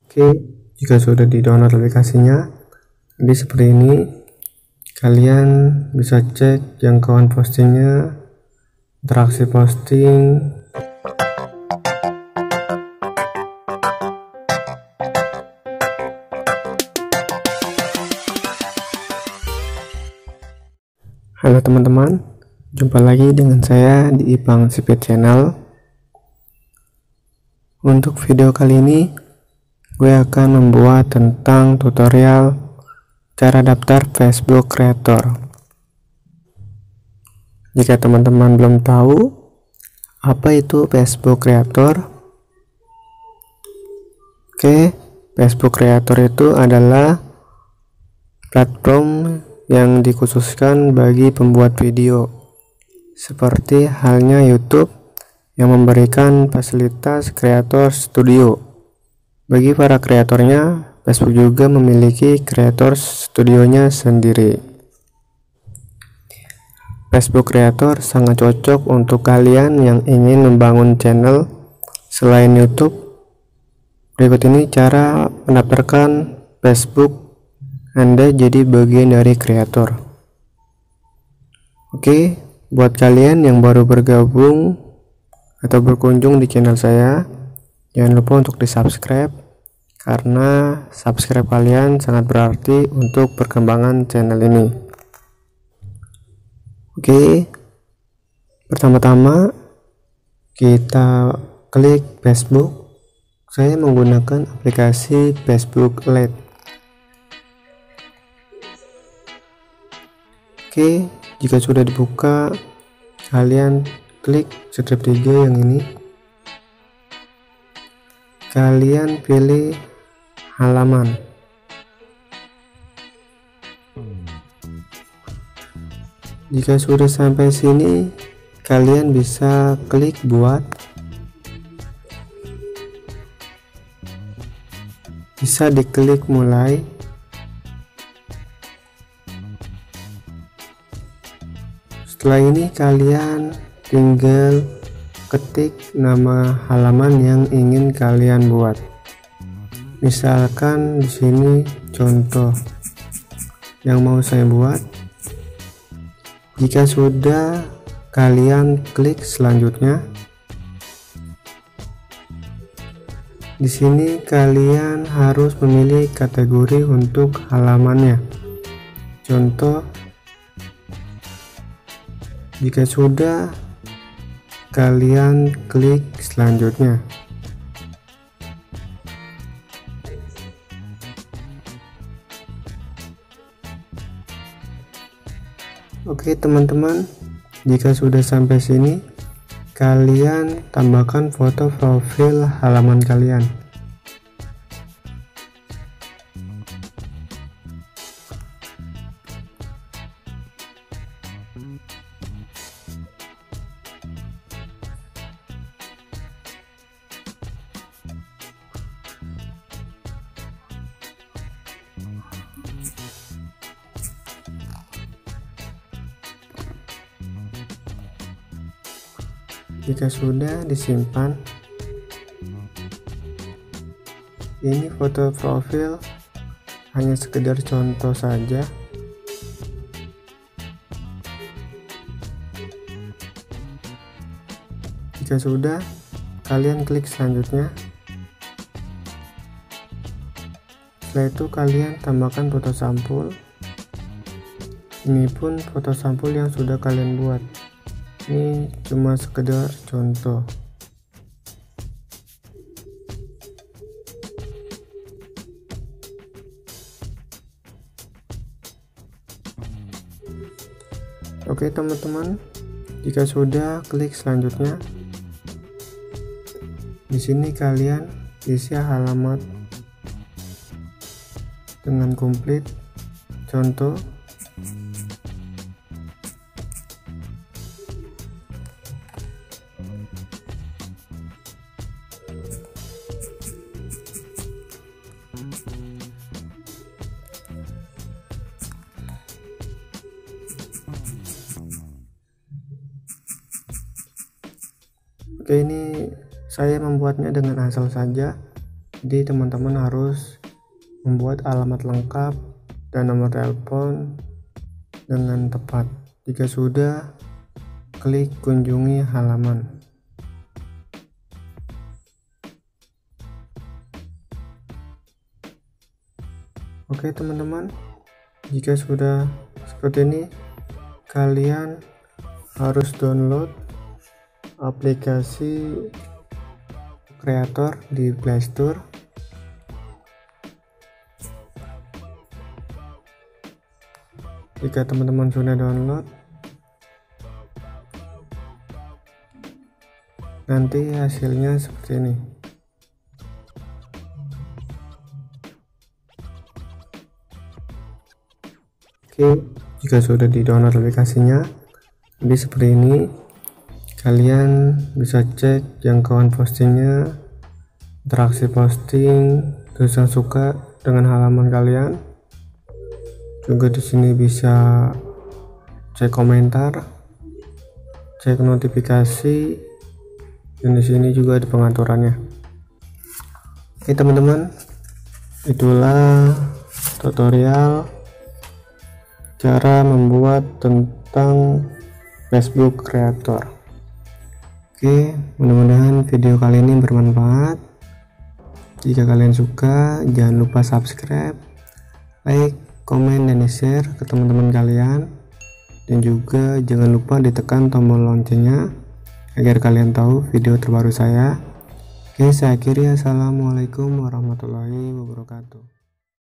Oke, jika sudah di-download aplikasinya, jadi seperti ini. Kalian bisa cek jangkauan postingnya, interaksi posting, halo teman-teman, jumpa lagi dengan saya di Ipang Sipit Channel. Untuk video kali ini gue akan membuat tentang tutorial cara daftar Facebook Creator. Jika teman-teman belum tahu apa itu Facebook Creator, oke, Facebook Creator itu adalah platform yang dikhususkan bagi pembuat video, seperti halnya YouTube yang memberikan fasilitas Creator Studio. Bagi para kreatornya, Facebook juga memiliki Creator Studionya sendiri. Facebook Creator sangat cocok untuk kalian yang ingin membangun channel selain YouTube. Berikut ini cara mendaftarkan Facebook Anda jadi bagian dari kreator. Oke, buat kalian yang baru bergabung atau berkunjung di channel saya, jangan lupa untuk di subscribe, karena subscribe kalian sangat berarti untuk perkembangan channel ini. Oke, pertama-tama kita klik Facebook. Saya menggunakan aplikasi Facebook Lite. Oke, jika sudah dibuka, kalian klik strip 3 yang ini. Kalian pilih halaman. Jika sudah sampai sini, kalian bisa klik buat. Bisa diklik mulai. Setelah ini kalian tinggal ketik nama halaman yang ingin kalian buat. Misalkan di sini contoh yang mau saya buat. Jika sudah, kalian klik selanjutnya. Di sini kalian harus memilih kategori untuk halamannya. Contoh, jika sudah, kalian klik selanjutnya. Oke teman-teman, jika sudah sampai sini, kalian tambahkan foto profil halaman kalian. Jika sudah disimpan, ini foto profil hanya sekedar contoh saja. Jika sudah, kalian klik selanjutnya. Setelah itu kalian tambahkan foto sampul. Ini pun foto sampul yang sudah kalian buat. Ini cuma sekedar contoh. Oke teman-teman, jika sudah, klik selanjutnya. Di sini kalian isi alamat dengan komplit. Contoh, oke, ini saya membuatnya dengan asal saja. Jadi teman-teman harus membuat alamat lengkap dan nomor telepon dengan tepat. Jika sudah, klik kunjungi halaman. Oke teman-teman, jika sudah seperti ini, kalian harus download aplikasi Creator di Play Store. Jika teman-teman sudah download, nanti hasilnya seperti ini. Oke, jika sudah di-download aplikasinya, jadi seperti ini. Kalian bisa cek jangkauan postingnya, interaksi posting, terus yang suka dengan halaman kalian. Juga di sini bisa cek komentar, cek notifikasi, dan di sini juga ada pengaturannya. Oke teman-teman, itulah tutorial cara membuat tentang Facebook Creator. Oke, mudah-mudahan video kali ini bermanfaat. Jika kalian suka, jangan lupa subscribe, like, komen, dan share ke teman-teman kalian. Dan juga jangan lupa ditekan tombol loncengnya agar kalian tahu video terbaru saya. Oke, saya akhiri. Assalamualaikum warahmatullahi wabarakatuh.